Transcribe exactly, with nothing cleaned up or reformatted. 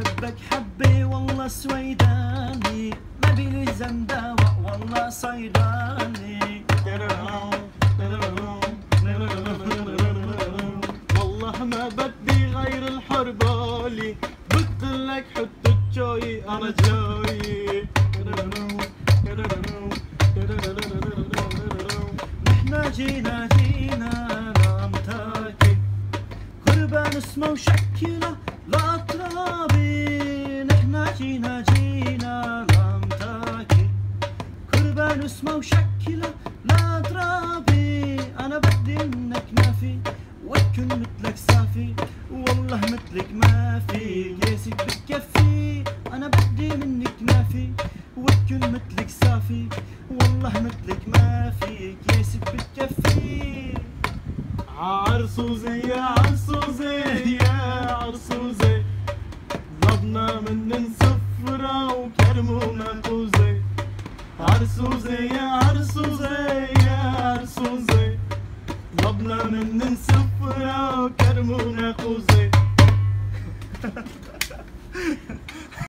بحبك حبي والله سويداني، ما بيلزم دواء والله صيداني. والله ما بدي غير الحربالي، قلت لك حط الجوي انا جاي. نحنا جينا جينا نمتاكي، قربان اسمه وشكله لا ترابي. نحنا جينا جينا نمتاكي، قربان اسمه وشكله لا ترابي. انا بدي منك ما في وكن مثلك صافي، والله مثلك ما في قيسك بتكفي. انا بدي منك ما في وكن مثلك صافي، والله مثلك ما في قيسك بتكفي. عرسوزي يا عرسوزي يا عرسوزي، ضبنا من صفرة وكرمونا قوزي. عرسوزي يا عرسوزي يا عرسوزي، ضبنا من صفرة وكرمونا